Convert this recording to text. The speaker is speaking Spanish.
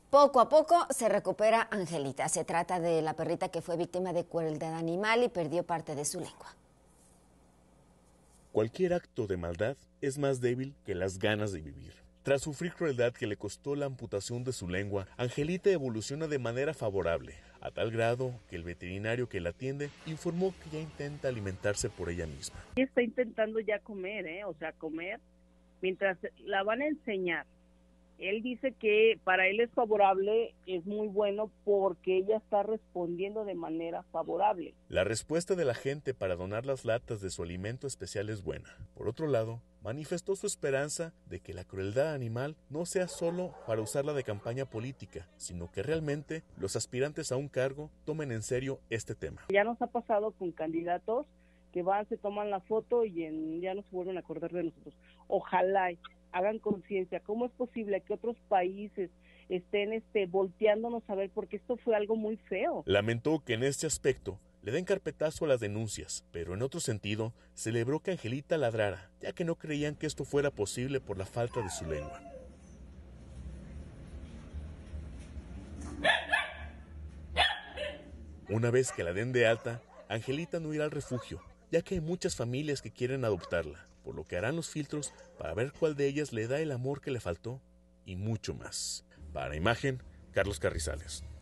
Poco a poco se recupera Angelita. Se trata de la perrita que fue víctima de crueldad animal y perdió parte de su lengua. Cualquier acto de maldad es más débil que las ganas de vivir. Tras sufrir crueldad que le costó la amputación de su lengua, Angelita evoluciona de manera favorable, a tal grado que el veterinario que la atiende informó que ya intenta alimentarse por ella misma. Está intentando ya comer, comer mientras la van a enseñar. Él dice que para él es favorable, es muy bueno porque ella está respondiendo de manera favorable. La respuesta de la gente para donar las latas de su alimento especial es buena. Por otro lado, manifestó su esperanza de que la crueldad animal no sea solo para usarla de campaña política, sino que realmente los aspirantes a un cargo tomen en serio este tema. Ya nos ha pasado con candidatos que van, se toman la foto y ya no se vuelven a acordar de nosotros. Ojalá hagan conciencia. ¿Cómo es posible que otros países estén volteándonos a ver? Porque esto fue algo muy feo. Lamentó que en este aspecto le den carpetazo a las denuncias, pero en otro sentido celebró que Angelita ladrara, ya que no creían que esto fuera posible por la falta de su lengua. Una vez que la den de alta, Angelita no irá al refugio, ya que hay muchas familias que quieren adoptarla, por lo que harán los filtros para ver cuál de ellas le da el amor que le faltó y mucho más. Para Imagen, Carlos Carrizales.